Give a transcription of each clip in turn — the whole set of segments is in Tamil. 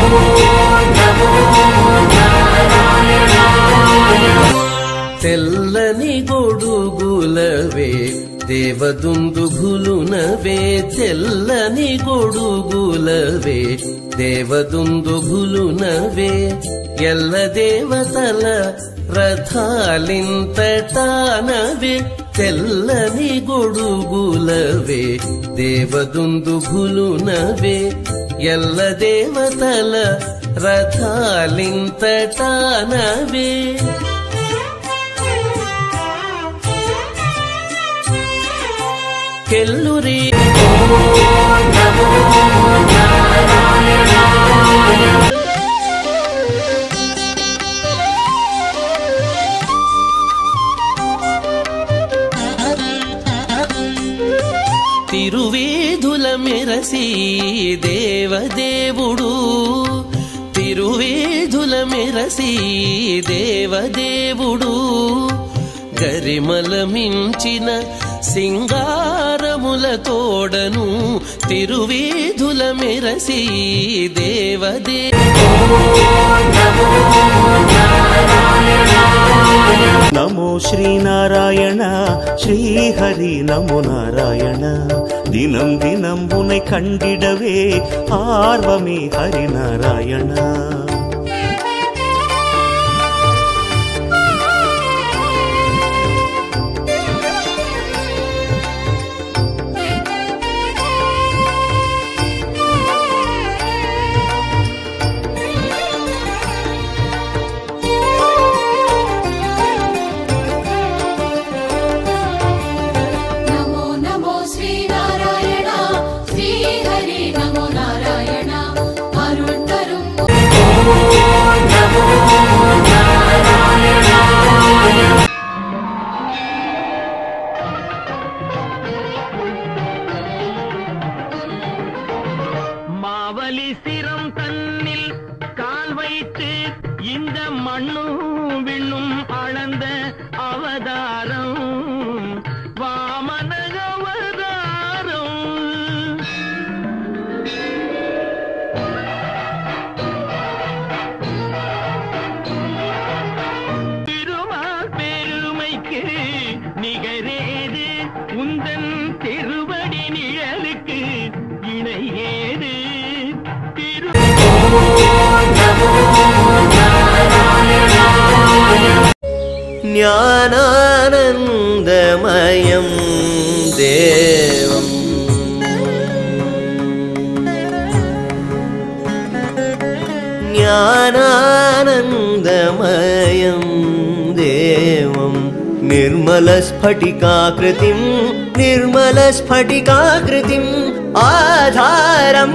తెల్లని గొడుగులవే దేవదుందుభులునవే తెల్లని గొడుగులవే దేవదుందుభులునవే ఎల్ల దేవతల రథాలింతటానవే తెల్లని గొడుగులవే దేవదుందుభులునవే ఎల్ల దేవతల రథాలింతటానవే ಕೆಲ್ಲುರಿ తిరువేధుల మెరసి దేవదేవుడు తిరువేధుల మెరసి దేవదేవుడు గరిమల మించిన సింగారముల తోడను తిరువేధుల మెరసి నమో శ్రీనారాయణ శ్రీహరి நமோ நாராயண தினம் தினம் உன்னை கண்டிடவே ஆர்வமே ஹரிநாராயணா மாவலி சிரம் தன்னில் கால் வைத்து இந்த மண்ணும் விண்ணும் அளந்த அவதாரம் வாமன அவதாரம் திருமால் பெருமைக்கு நிகரேது உந்தன் திருவடி நிழலுக்கு இணையேது ஞானானந்தமயம் தேவம் ஞானானந்தமயம் தேவம் निर्मलस्फटिकाकृतिम् आधारं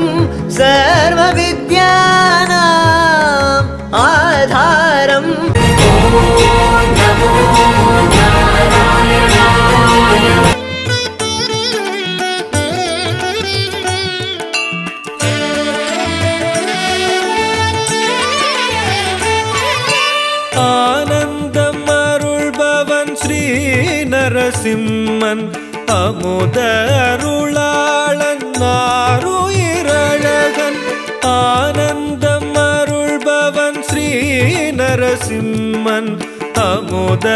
सर्वविद्यानाम् आधारम् ஆனந்தம் அருள்பவன் ஸ்ரீ நரசிம்மன் அமுத அருளாளன் ஆருயிரழகன் ஆனந்தம் அருள்பவன் ஸ்ரீ நரசிம்மன் அமுத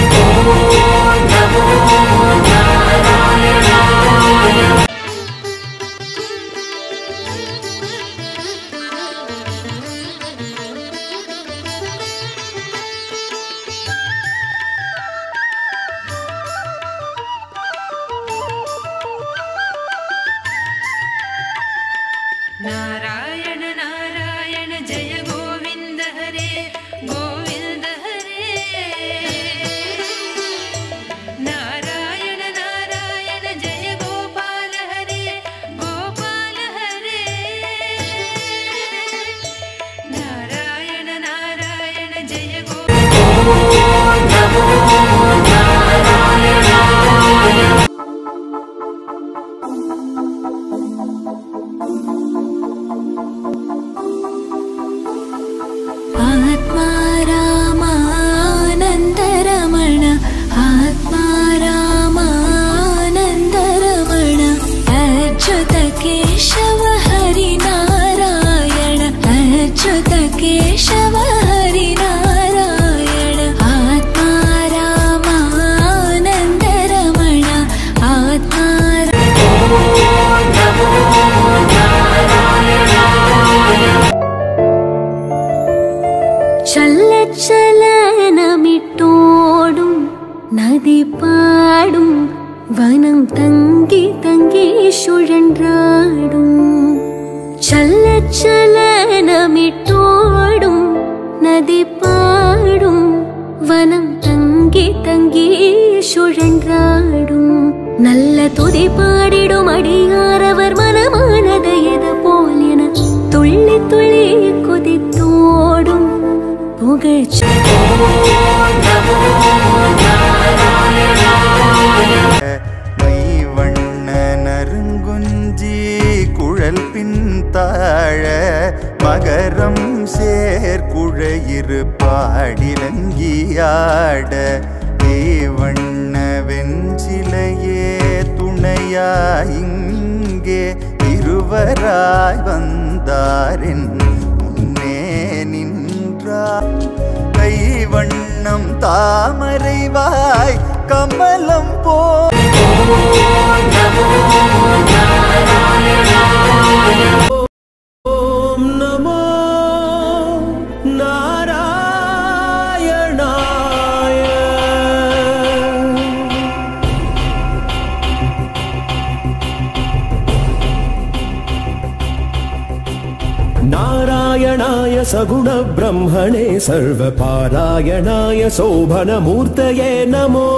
नारायण नारायण जय गोविंद हरे गोविंद हरे नारायण नारायण जय गोपाल अच्युत केशव हरिनारायण आत्मा रामानन्द रमण आत्मा ചലനമിട്ടോടും നദി പാടും വനം തങ്കി തങ്കി സുഴன்றாடும் ചലനമിട്ടോടും നദി പാടും വനം തങ്കി തങ്കി സുഴன்றாடும் நல்ல துதி பாடிடும் அடியாரவர் மனமானது எது போல் என துள்ளி துள்ளி குதித்தோடும் புகழ்ச்சி மைவண்ண நறுங்குஞ்சி குழல் பின்தாழ மகரம் சேர்குழையிரு பாடிலங்கியாட தேவண்ண வெஞ்சிலையே துணையாயிங்கே இருவராய் வந்தாரின் முன்னே நின்றார் கைவண்ணம் தாமரைவாய் கமலம் போ ஓம் நமோ நாராயணாய. नारायणाय सगुण ब्रह्मणे सर्वपारायणाय शोभनमूर्तये नमो.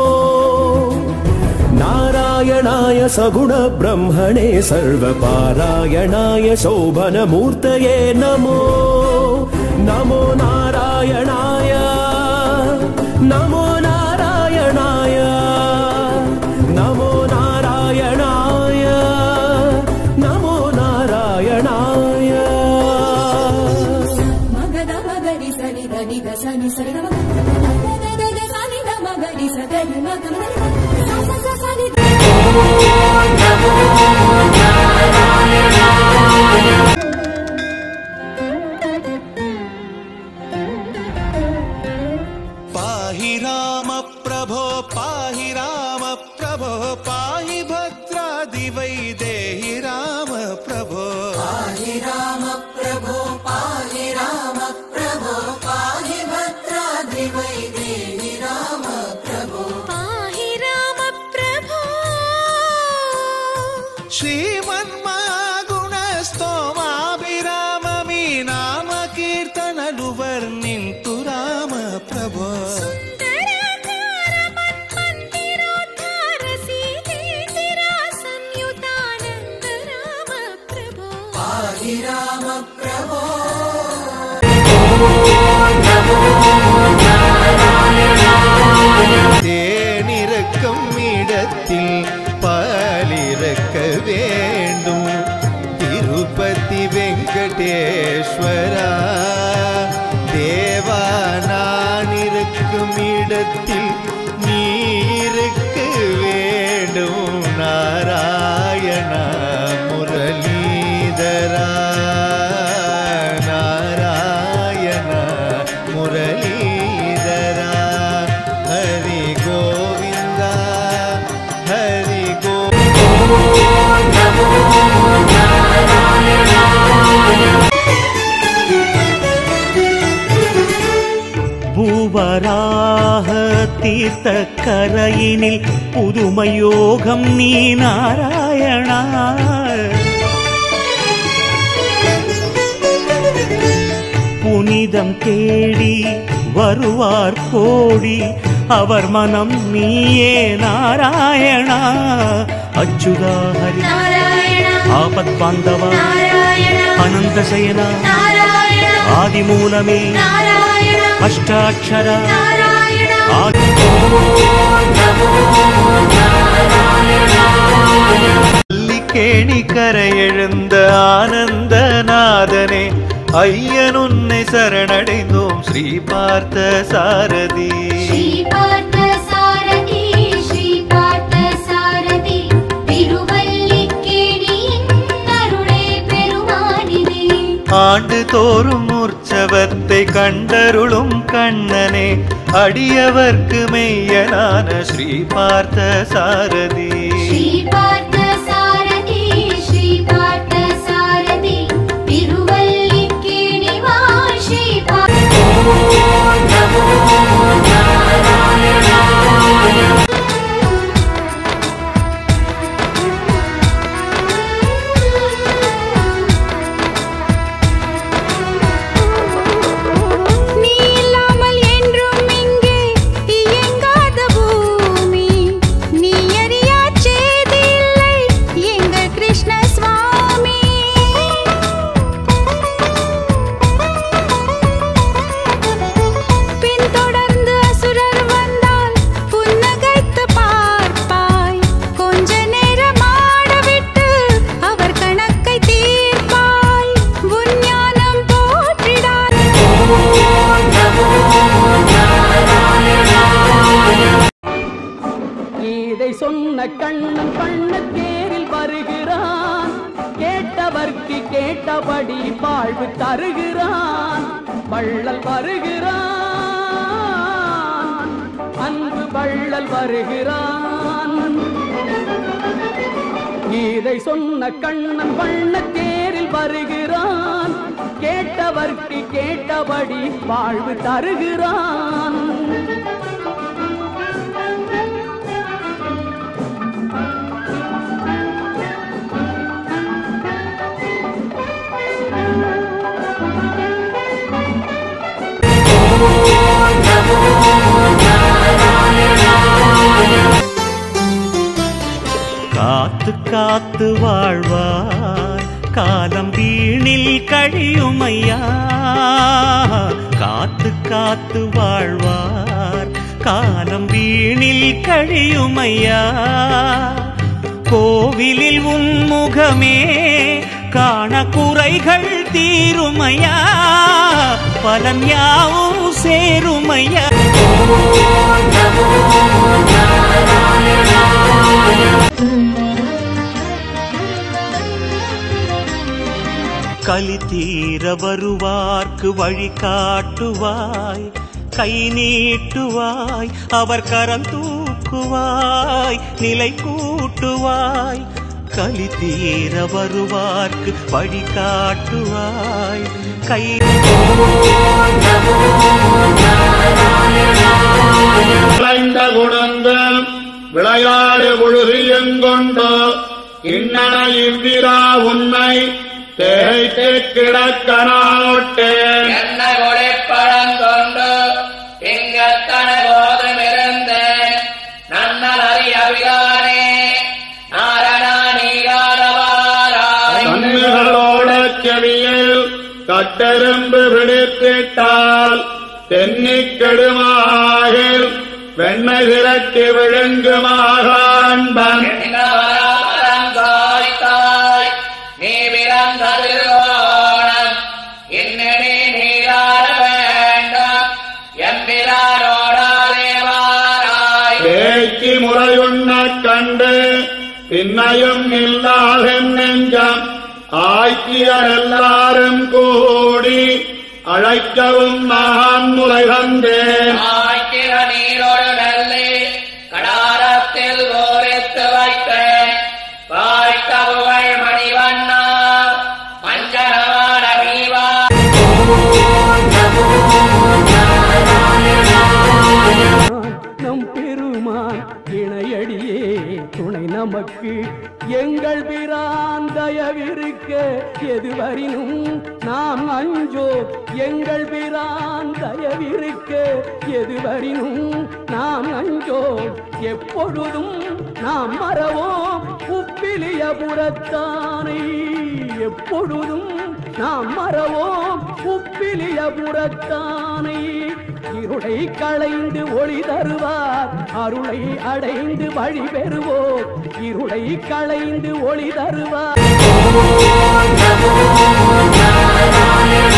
नारायणाय सगुण ब्रह्मणे सर्वपारायणाय शोभनमूर्तये नमो. नमो नारायणाय नमो नारायणाय नमो नारायणाय नमो नारायणाय. मगद मगरि सनि धनि द सनि सरि द मगद सनि द मगरि सनि मगद सनि पाहि राम प्रभो पाहि राम प्रभो पाहि भद्रादि वैदेहि राम प्रभो. पाहि राम प्रभो पाहि राम प्रभो पाहि भद्राद्रि वैदेहि राम प्रभो पाहि राम प्रभो. श्रीमन्मागुणस्तोमाभिराममी नाम कीर्तनलु वर्णिन्तु राम प्रभो. सुन्दराकार मन्मन्दिरोद्धार सीतेतिरा संयुतानन्द राम प्रभो पाहि राम प्रभो. தேனிருக்கும் இடத்தில் பாலிருக்க வேண்டும் திருப்பதி வெங்கடேஸ்வரா. தேவா நான் இருக்கும் இடத்தில் நீ இருக்க வேண்டும் நாராயணா முரளீதரா. நாராயணா முரளீதரா. ஹரி கோவிந்தா ஹரி பூவராக தீர்த்த கரையினில் புதுமையோகம் நீ நாராயணா. புனிதம் தேடி வருவார் கோடி அவர் மனம் நீயே நாராயணா. அச்சுதா ஹரி ஆபத் பாந்தவா அனந்த சயனா ஆதிமூலமே அஷ்டாட்சரா. கேணி கரையெழுந்த ஆனந்தநாதனே ஐயன் உன்னை சரணடைந்தோம் ஸ்ரீ பார்த்த சாரதி. ஸ்ரீ பார்த்த சாரதி ஸ்ரீ பார்த்த சாரதி திருவல்லிக்கேணியின் அருளே பெருமானிதே. ஆண்டு தோறும் உற்சவத்தை கண்டருளும் கண்ணனே அடியவர்க்கு மெய்யனான ஸ்ரீ பார்த்த சாரதி ஸ்ரீ பார்த்த சாரதி ஸ்ரீ பார்த்த சாரதி திருவல்லிக்கேணி வா ஸ்ரீ ஓம் நமோ நாராயணாய சொன்ன கண்ணன் பண்ணத்தேரில் வருகிறான் கேட்டவர்க்கு கேட்டபடி வாழ்வு தருகிறான் வள்ளல் வருகிறான் அன்பு வள்ளல் வருகிறான் இதை சொன்ன கண்ணன் பண்ணத்தேரில் வருகிறான் கேட்டவர்க்கு கேட்டபடி வாழ்வு தருகிறான் காத்து காத்து வாழ்வார் காலம் வீணில் கழியுமையா காத்து காத்து வாழ்வார் காலம் வீணில் கழியுமையா கோவிலில் உன்முகமே காண குறைகள் தீருமையா பலன் யாவும் சேருமையா கலி தீர வருவார்க்கு வழி காட்டுவாய் கை நீட்டுவாய் அவர் கரம் தூக்குவாய் நிலை கூட்டுவாய் கலி தீர வருவார்க்கு வழி காட்டுவாய் கை விளைந்த குணந்தம் விளையாடு ஒழுகியங்கொண்டோ இன்னன இவ்விரா உண்மை தேய்த்து கிடக்கனாட்டேன் என்ன கொடைப்பழங்கொண்டு எங்கத்தன போதுமிருந்தேன் நன்னல் அறியவிதானே நாரணா நீராடவாராய் கண்ணுகளோட செவியில் கட்டெரும்பு விடுத்திட்டால் தென்னிக் கெடுமாகில் வெண்ணை திரட்டி விழுங்குமாகான்பன் தாய் நீ பிறந்த திருவோணம் இன்னடி நீராட வேண்டாம் எம்பிரானோடாதேவாராய் ஏக்கி முறையுண்ண கண்டு பின்னையும் இல்லாதென் நெஞ்சம் ஆய்க்கியர் எல்லாரும் கூடி அழைக்கவும் நான் முறை தந்தேன் ஆய்க்கிற நீரோடு நெல்லி கடாரத்தில் ஓரித்து வைத்தேன் வாய்த்த புகழ் மணிவண்ணா மஞ்சளமான வீவா நம் பெருமான் இணையடியே துணை நமக்கு எங்கள் பிரான் தயவிருக்க எதுவரினும் நாம் அஞ்சோ எங்கள் பிரான் தயவிருக்க எதுவரினும் நாம் அஞ்சோ எப்பொழுதும் நாம் மறவோம் உப்பிலிய புறத்தானை எப்பொழுதும் நாம் மறவோம் உப்பிலிய புறத்தானை இருளை களைந்து ஒளி தருவார் அருளை அடைந்து வழி பெறுவோம் இருளை களைந்து ஒளி தருவார்